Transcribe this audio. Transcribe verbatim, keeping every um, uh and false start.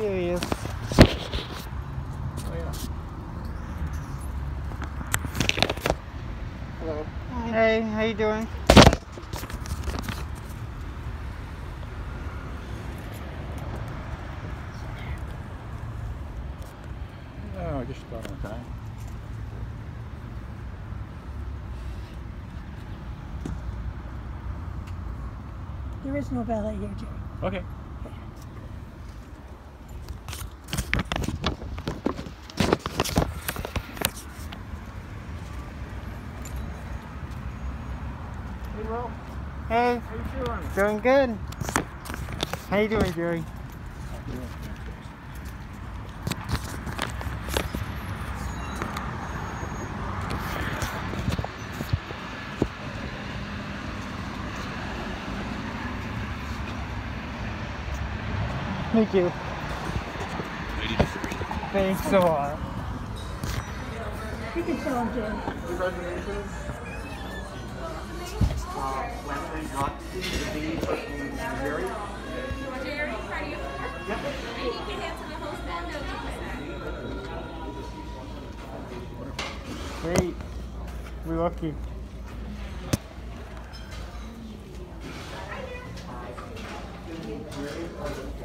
Here he is. Oh, yeah. Hello. Hey, how you doing? Oh, I guess you got on time. There is no valet here, Jerry. Okay. Hey, Will. Hey. How you doing? Doing good. How you doing, Jerry? Thank you. Thanks a lot. You can show him, Jerry. Congratulations. Uh, Wednesday, not the B, but the Jerry. Jerry, are you? Yep. And you can answer the host then, Great. We're lucky. Jerry,